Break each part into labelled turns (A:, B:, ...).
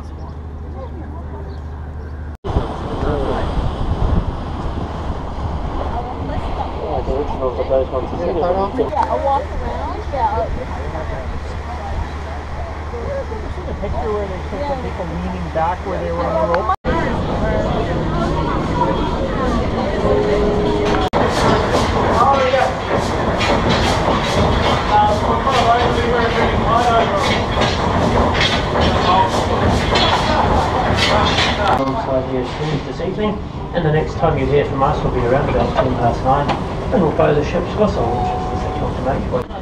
A: last one.
B: Like originals of those ones.
C: Yeah, a walk around. Yeah.
A: I've seen a picture where they took some people leaning back where they were on the rope.
B: Alongside your students this evening, and the next time you hear from us will be around about 9:10, and we'll bow the ship's whistle, which is the signal to make way.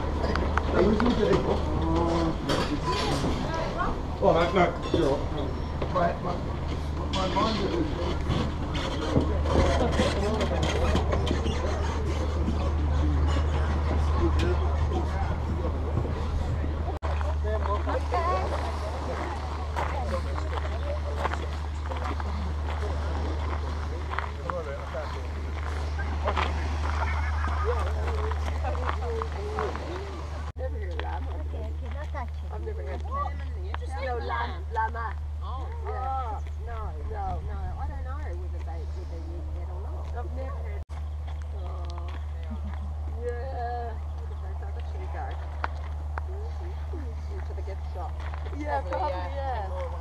D: Oh, no, sure. My mind is...
C: I've never had llama. Oh, yeah. No, I don't know whether they use that or not. I've never heard. Oh, yeah. Where did those other two go? To the gift shop. Yeah, probably, yeah.